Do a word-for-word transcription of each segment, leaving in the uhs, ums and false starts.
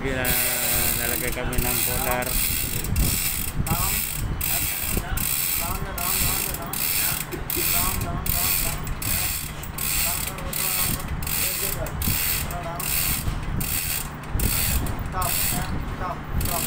Gila, nalagay kami ng polar. Down. Down na down, down na down. Down, down, down, down. Down karo, down, down. Down. Stop, stop, stop.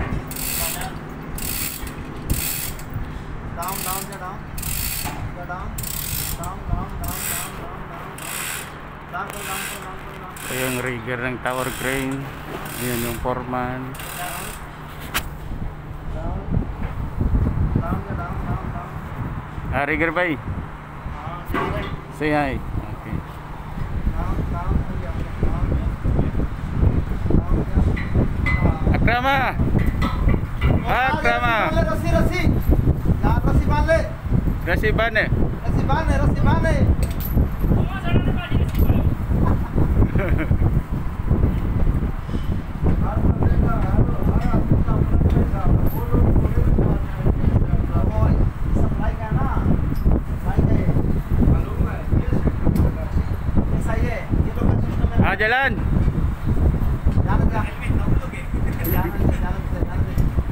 Down, down, down, down. Go down. Down, down, down, down, down, down. Down, go down, go down, go down. Ito yung rigger ng tower crane. Ayan yung foreman. Down. Down. Down, go down, down, down. Ah, rigger ba eh? Ah, sorry. Say hi. Okay. Down, down, down, down. Down, down. Akrama! Akrama! रस्सी रस्सी यार रस्सी बांध ले Kasi ba ne? रस्सी बांध ले रस्सी बांध ले हर बंदे का हर हर आदमी का अपना पैसा वो लोग बोले वो सप्लाई का ना सप्लाई का मालूम है ये सही है ये लोग का सिस्टम है Ah, jalan! जान जा जान जान जान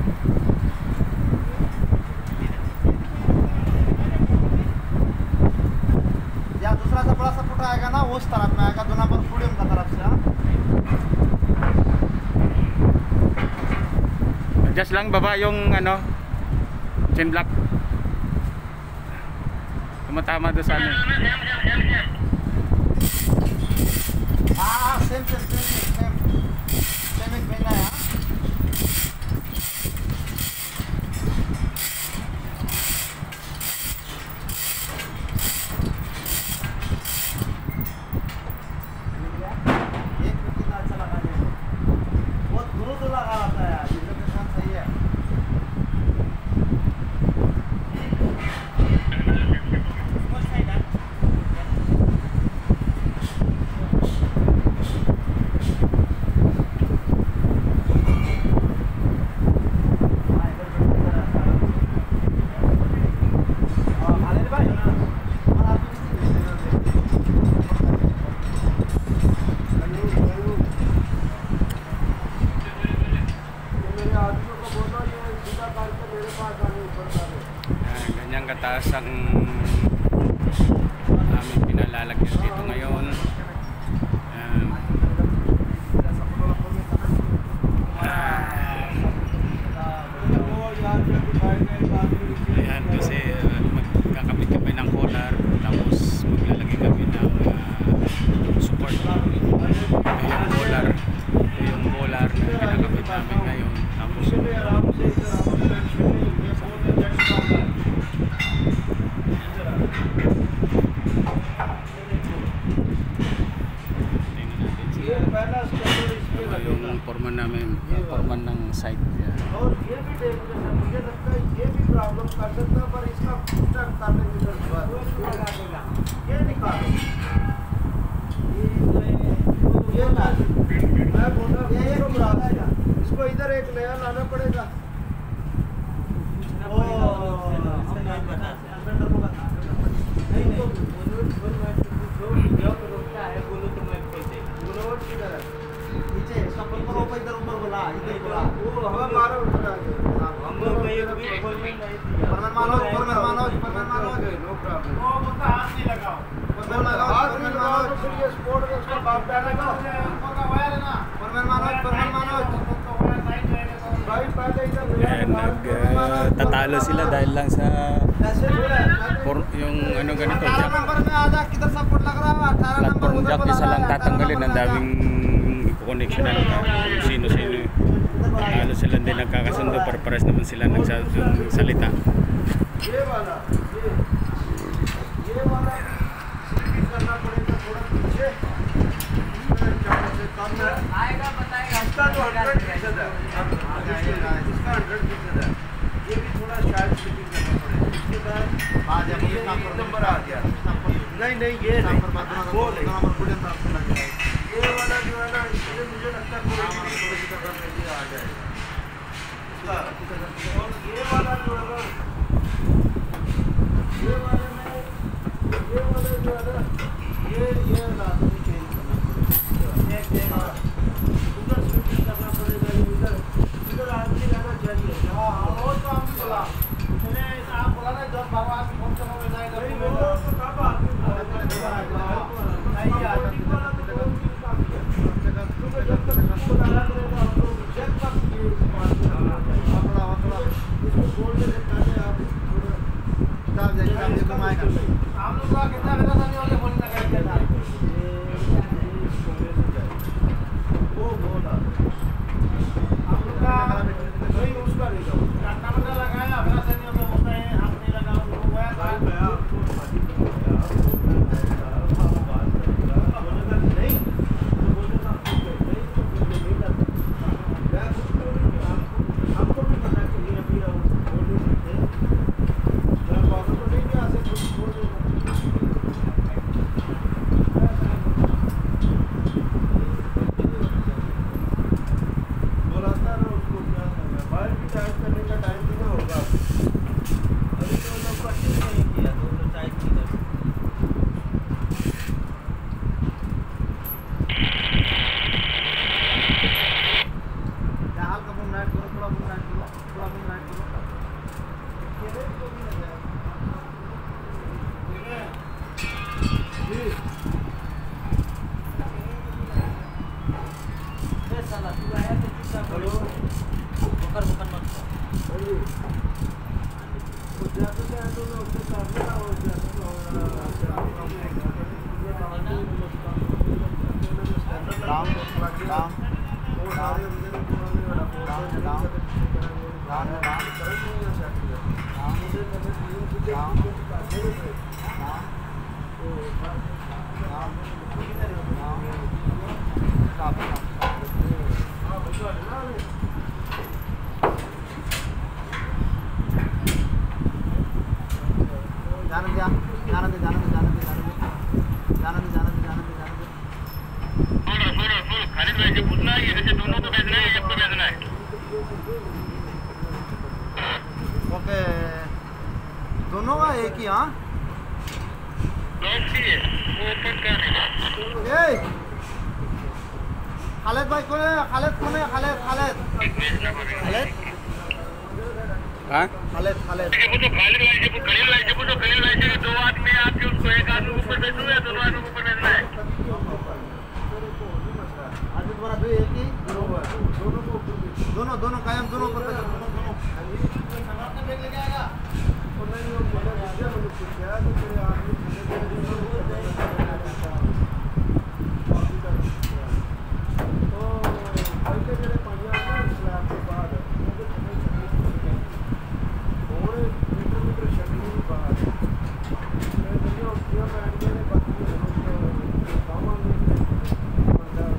या दूसरा सा बड़ा सा फुटा आएगा ना उस तरफ में आएगा दो नंबर फुडियम का तरफ से हाँ Just lang baba yung ano, chain block. Tumatama doon sa ano. हाँ same same same same same एक महीना है हाँ एक में कितना अच्छा लगा ये बहुत गुरु तो लगा रहता है यार ये लोकेशन सही है Ayan, ganyang kataas ang aming pinalalagyan dito ngayon. Ayan. Ayan, kasi uh, magkakabit kami ng polar tapos maglalagay kami ng uh, support. Ito yung polar. Ito yung polar na pinakabit namin ngayon. Tapos yung foreman namin, yung foreman ng site. Yeah. और ये भी देखो sir मुझे लगता है ये भी problem कर सकता है पर इसका फुटा उतारने की जरूरत है ये निकालो ये ना मैं बोल रहा हूँ ये एक बुरा है इसको इधर एक नया लाना पड़ेगा ओ हम नहीं बता अंदर को बता नहीं नहीं जो रोकता है बोलो तो मैं खोल दे बोलो किधर है नीचे सफल करो ऊपर इधर ऊपर बोला इधर बोला वो हवा मारो उठा हम लोग में ये भी खोल नहीं दिया परमान मानो परमान मानो परमान मानो नो प्रॉब्लम वो मुझे हाथ नहीं लगाओ परमान लगाओ हाथ नहीं लगाओ तो फिर ये स्पोर्ट में इसका बाप डालेगा ऊपर का वायर है ना परमान मानो परमान मानो भाई पहले इधर Ayan, nagtatalo sila dahil lang sa por, yung ano ganito jack. Number में आजा किधर सपोर्ट लग रहा है अठारह नंबर Platform उधर jack, बोला isa lang tatanggalin, ang daming connection na kung sino-sino. Ano sila din nagkakasundo, para-pares naman sila nagsalita. ये वाला ये ये वाला सीधी करना पड़ेगा थोड़ा पीछे कम आएगा बताएगा इसका तो हंड्रेड फीसद है इसका हंड्रेड फीसद है ये भी थोड़ा शायद फिटिंग करना पड़ेगा इसके बाद आ जब ये नंबर आ गया नहीं नहीं ये नहीं वो नहीं ये वाला जो है ना इसलिए मुझे लगता है कोई भी थोड़ी सी कदम में आ जाएगा इसका और ये वाला जो है ना ये वाले में ये वाले जो है ना ये ये लाजमी चेंज करना पड़ेगा एक एक उधर स्विच करना डाउन डाउन वो सारे अंदर पुराने वाला down down down down down current नहीं है सेट किया मुझे मैंने तीन चीजें डाउन डाउन तो डाउन डाउन स्टॉप हां बच्चा ना जाने दिया जाने दे जाने दे जाने दे जाने दे जाने दे जाने दे जाने दे जाने दे सुनो सुनो सुनो खाली भाई से पूछना है ये दोनों को भेजना है एक को भेजना है ओके दोनों का एक ही हाँ लॉक चाहिए वो ओपन करने का ए खालिद भाई कौन है खालिद कौन है खालिद खालिद भेजना पड़ेगा खालिद हाँ खालिद खालिद ये वो तो खाली भाई से खलील भाई से पूछो खलील भाई से दो आदमी हैं आपके उसको एक आदमी ऊपर भेजना है दोनों आदमी ऊपर भेजना है आज तुम्हारा दो एक ही दोनों को दोनों दोनों कायम दोनों पर दोनों दोनों सामने बैग लेके आएगा और नहीं वो बोला विजय मनुष्य कुछ क्या तो तेरे आदमी तो पहले मेरे पंजाब में स्लैब के बाद और मीटर मीटर शक्ति के बाद मैं दुनिया उठिया बैठ गए बाकी सामान में Punjab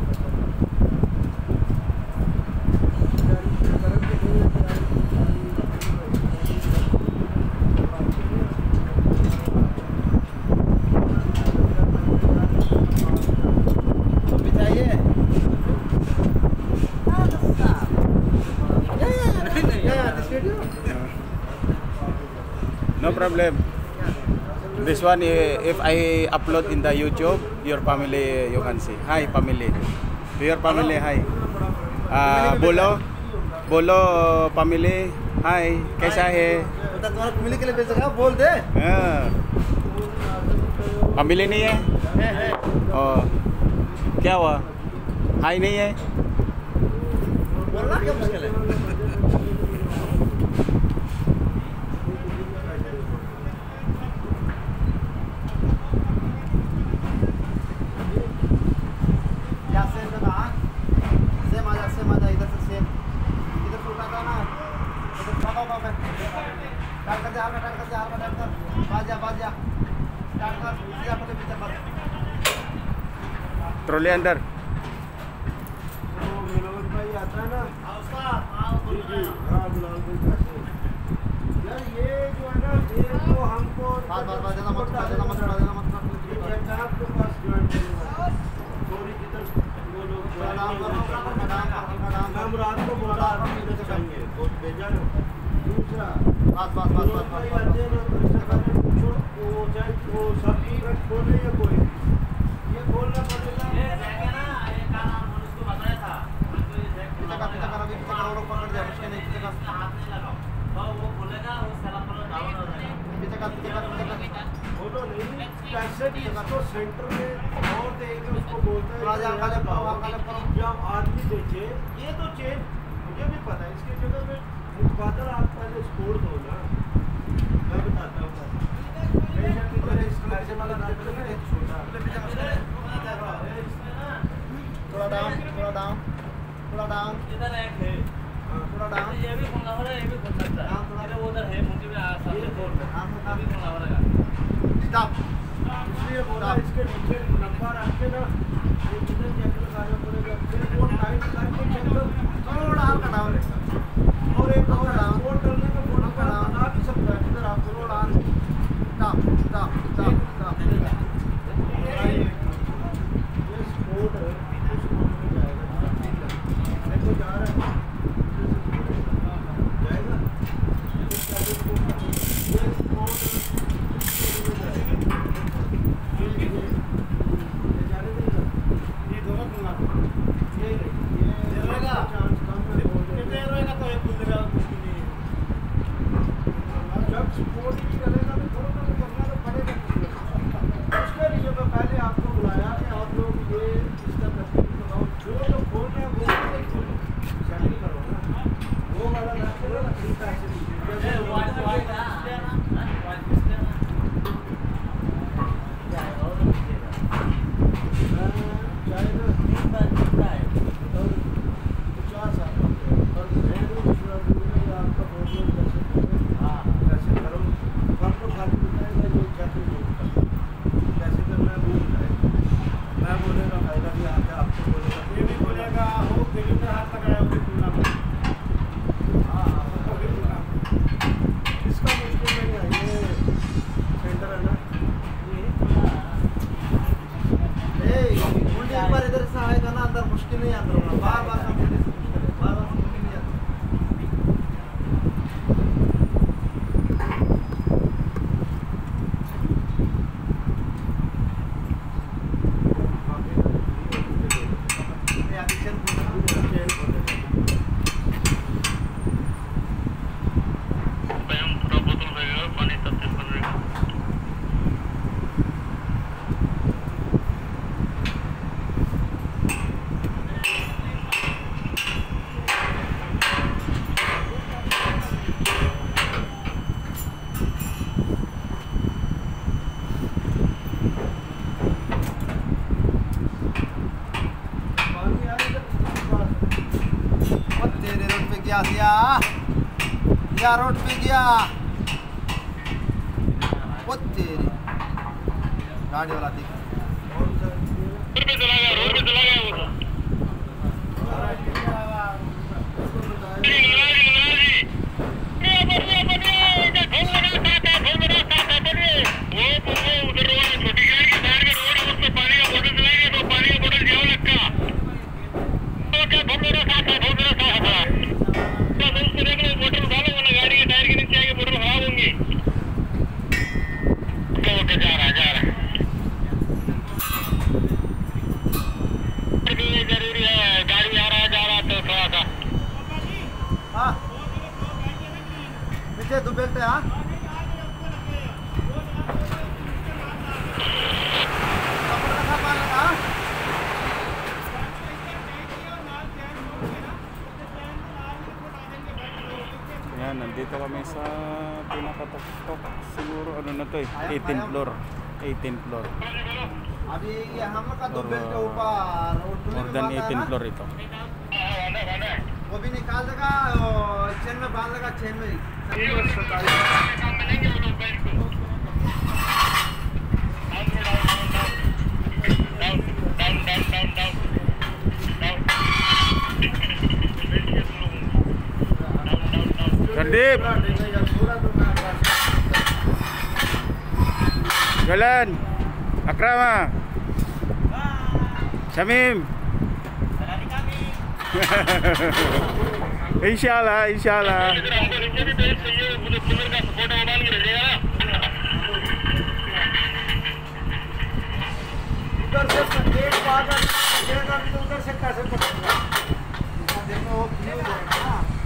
No problem. This one, if I upload in the YouTube, your family you can see. Hi family. To your family, hi. Uh, बोलो बोलो family. Hi. कैसा है? बता तुम्हारा फैमिली के लिए भेजेगा बोल दे हाँ. Family नहीं है? है है Oh. क्या हुआ? Hi नहीं है? बोलना क्या मुश्किल है क्या सेम का कहाँ सेम आ जा सेम आ जा इधर से सेम इधर से उठाता ना इधर उठाओ बाप है टाइट कर दे हाथ में टाइट कर दे हाथ में टाइट कर बाज जा बाज जा टाइट कर सीधा पकड़ पीछे कर ट्रॉली अंदर. भाई आता है ना उसका हाँ जी जी हाँ बिलाल भाई कैसे यार ये जो है ना ये तो हमको बात बात बात देना मत देना मत देना मत ये क्या आपके पास ज्वाइन करूंगा सॉरी किधर वो लोग नाम करो नाम नाम नाम रात को बोला आदमी इधर चाहिए तो भेजा ना दूसरा बात बात बात बात भाई आते हैं ना पूछो वो चाहे वो सभी रख खोले या कोई ये खोलना पड़ेगा ये रहेगा ना ये का नाम उसको बताया था पिता का पिता का रवि पिता का लोग पकड़ दिया उसके नहीं पिता का हाथ नहीं लगाओ तो वो बोलेगा वो सलाम करो डाउन हो जाएगा पिता का पिता का पिता का बोलो नहीं कैसे इसको सेंटर में और देके उसको बोलते हैं राजा काले पाओ काले पाओ जब आदमी देखे ये तो चेंज मुझे भी पता है इसके जगह में उत्पादन आप पहले स्कोर दो ना मैं बताता हूँ थोड़ा डाउन थोड़ा डाउन थोड़ा डाउन इधर एक है थोड़ा डाउन ये भी खुला हो रहा है ये भी खुल सकता है थोड़ा उधर है मुझे भी आसान है बोल रहा है हां भी खुला हो रहा है स्टॉप इसलिए बोला इसके नीचे नंबर रख के ना ये किधर चेक करना पड़ेगा फिर वो टाइट करके चेक करो थोड़ा हल्का डाउन और एक और डाउन और करने का बोर्ड पर आ भी सकता है इधर आप थोड़ा down stop stop stop stop ये स्पोर्ट है देखो जा रहा है जाएगा ये स्पोर्ट जाने देगा ये दोनों खुला ये ये रहेगा चांस कम है कितने रहेगा तो ये खुलेगा मुश्किल नहीं है जब स्पोर्ट भी करेगा तो थोड़ा तो करना तो पड़ेगा भी एक बार इधर से आएगा ना अंदर मुश्किल नहीं अंदर होगा बार बार कंप्लीट बार बार मुश्किल नहीं आता गया दिया या रोड पे गया वो तेरी गाड़ी वाला दिख रोड पे चला गया रोड पे चला गया वो पीछे दो बेल्ट है हाँ Yan, nandito kami sa pinakatok-tok siguro ano na to eh, eighteenth floor. eighteenth floor. अभी ये हम लोग का दो बेल्ट के ऊपर More than eighteenth floor ito. वो भी निकाल देगा चेन में बांध देगा चेन में Gandip! Jalan! Akrama! Samim! इंशाल्लाह इंशाल्लाह उधर से एक बार उधर से कैसे पकड़ेगा देखो वो व्यू देखना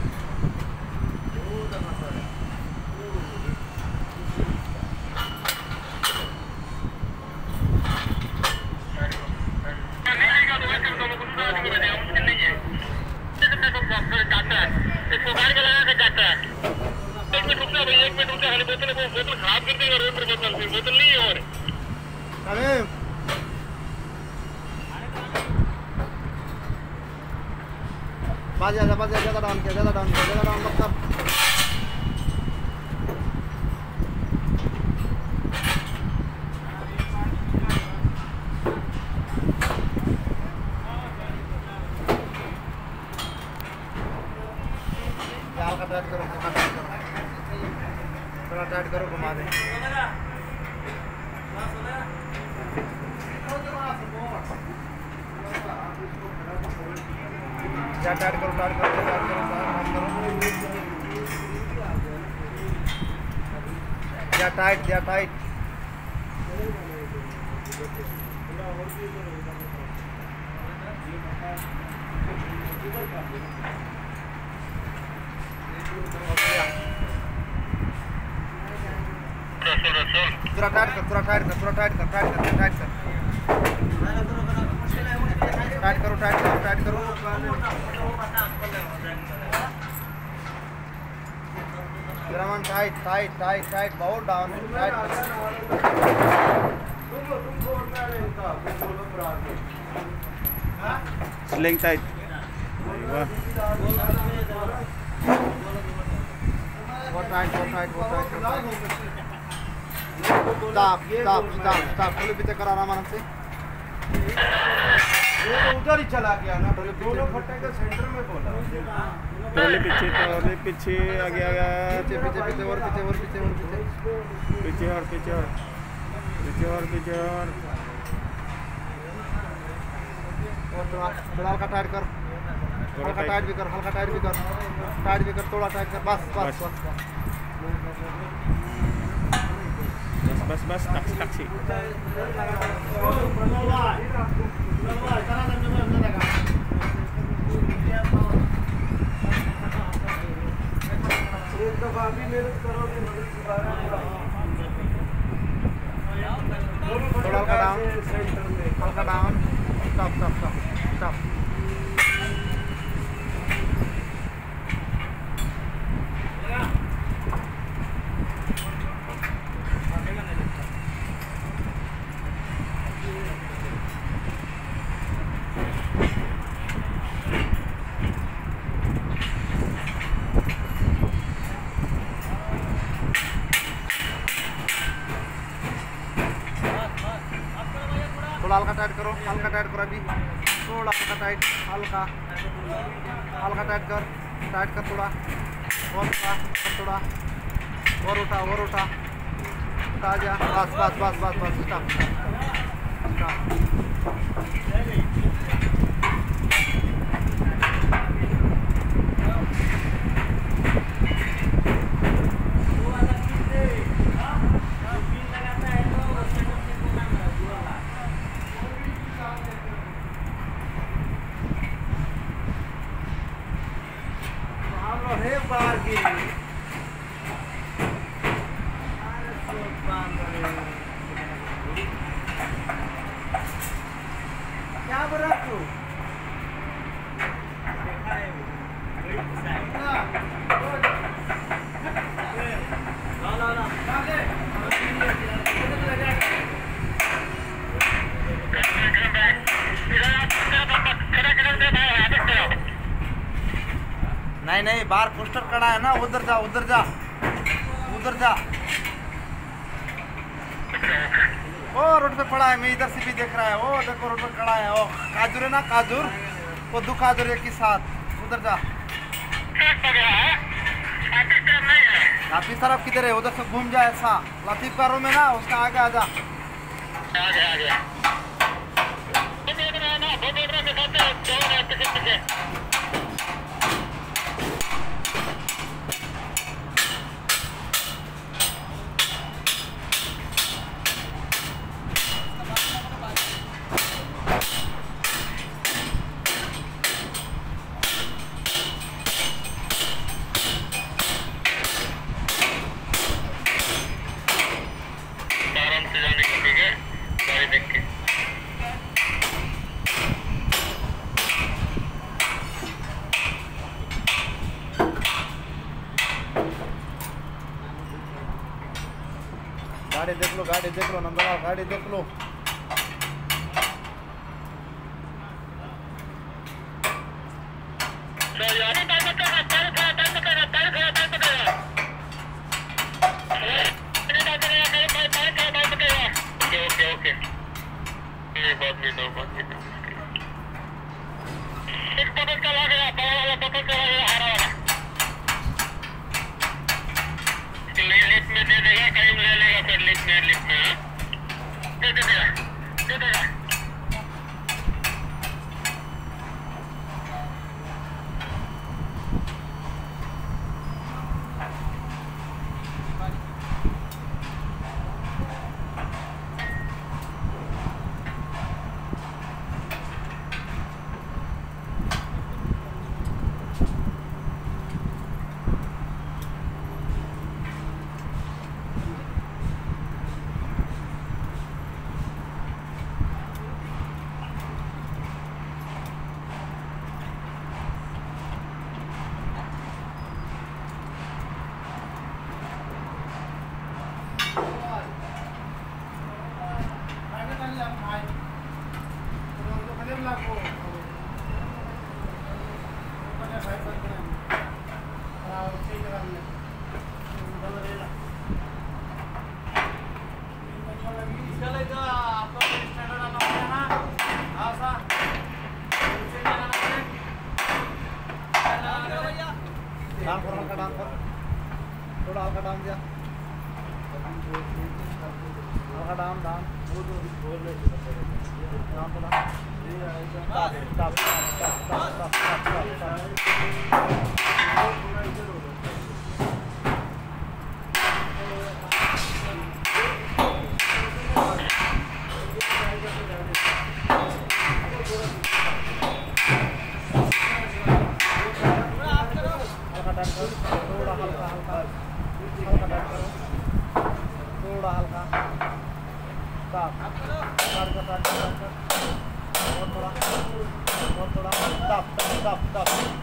बाज जा बाज जा ज्यादा डाउन किया ज्यादा डाउन किया ज्यादा डाउन मत कर जाल का टाइट करो थोड़ा टाइट करो घुमा दे या टाइट करो टाइट करो टाइट करो टाइट करो या टाइट या टाइट थोड़ा टाइट कर थोड़ा टाइट कर थोड़ा टाइट कर टाइट कर टाइट कर टाइट करो टाइट करो टाइट करो ग्रामन टाइट टाइट टाइट टाइट बहुत डाउन टाइट Sling tight. बहुत टाइट बहुत टाइट बहुत tight stop stop stop stop थोड़ी पीछे करा आराम आराम से वो तो उधर ही चला गया ना दोनों फट्टे के सेंटर में बोला Trolley पीछे trolley पीछे आगे आगे पीछे पीछे पीछे और पीछे और पीछे और पीछे पीछे और पीछे और पीछे और पीछे और और थोड़ा थोड़ा हल्का टाइट कर, हल्का टाइट भी कर, हल्का टाइट भी कर, टाइट भी कर, थोड़ा टाइट कर, बस बस बस बस बस taksi taksi थोड़ा हल्का डाउन, हल्का down, stop stop stop stop. थोड़ा हल्का टाइट करो, हल्का टाइट करो अभी, थोड़ा हल्का टाइट, हल्का हल्का टाइट कर, टाइट कर थोड़ा और उठा और थोड़ा और उठा और उठा उठा जा, बस बस बस बस बस स्टॉप स्टॉप। क्या बोल रहा तू? नहीं नहीं, बाहर पोस्टर खड़ा है ना, उधर जा उधर जा उधर जा। वो रोड पे पड़ा है, मैं इधर से भी देख रहा है। वो देखो रोड पे खड़ा है, वो काजूर है ना, काजूर, वो दो काजूर एक ही साथ, उधर जा। लातीफ तरफ किधर है? उधर से घूम जा, ऐसा लातीफ का रूम है ना, उसका आगे आ जा। गाड़ी देख लो, गाड़ी देख लो नंदलाल, गाड़ी देख लो। डाउन कर, हल्का डाउन कर, थोड़ा हल्का डाउन दिया, हल्का डाउन डाउन डाउन थोड़ा Stop, stop, stop, stop, stop, stop, stop. थोड़ा हल्का हल्का हल्का टच करो, थोड़ा हल्का स्टॉप कर कर कर कर और थोड़ा और थोड़ा स्टॉप स्टॉप स्टॉप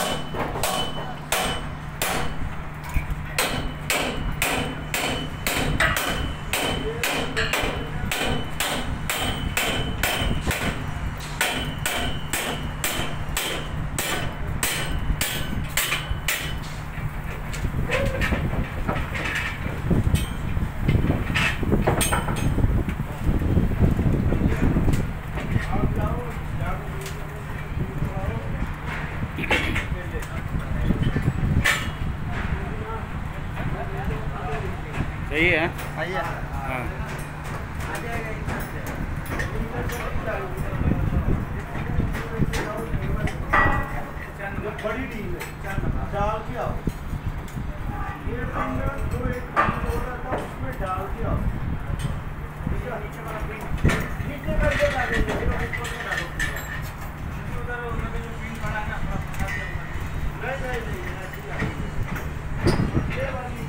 सही है। आइए हाँ बड़ी टीम है डाल के आओ, ये फिंगर जो एक होता था उसमें डाल के आओ, नीचे वाला नीचे करके डालेंगे, ऊपर में डालो उधर उधर जो पिन पड़ा है ना नहीं नहीं नहीं ये वाली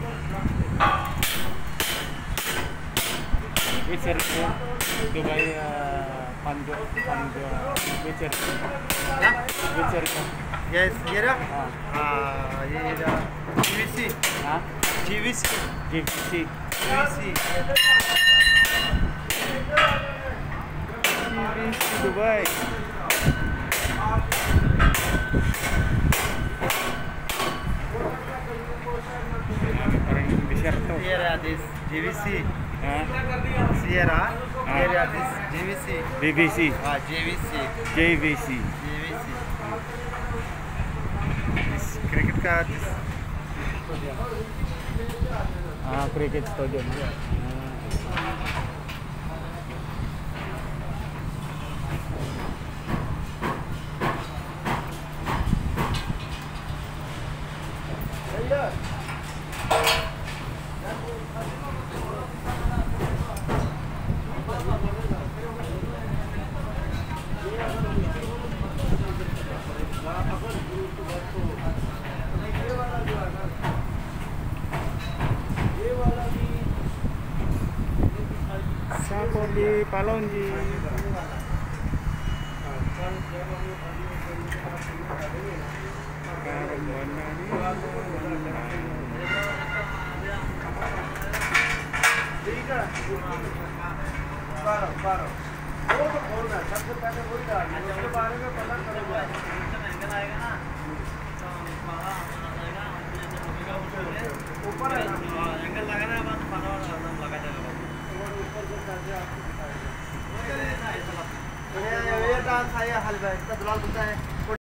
Witcher Dubai Panjo Panjo Witcher Witcher yes ये रहा हाँ हाँ ये रहा जीवीसी हाँ GVC GPC GVC GPC Dubai parang disyerto ये रहा दिस जीवीसी हाँ Sierra हाँ। ये रहा दिस जीवीसी बीबीसी हाँ जीवीसी जेवीसी जीवीसी क्रिकेट का दिस हाँ cricket stadium Sapo di Palonji. ठीक है बारह बारह वो तो खोलना है, सबसे पहले वही डालना है, उसके बारे में पता करेगा ऊपर है ना एंगल लगाना है, बस पता लगा जाएगा ऊपर से करके आपको ये ये डांस आया हलवा इसका दुलाल होता है।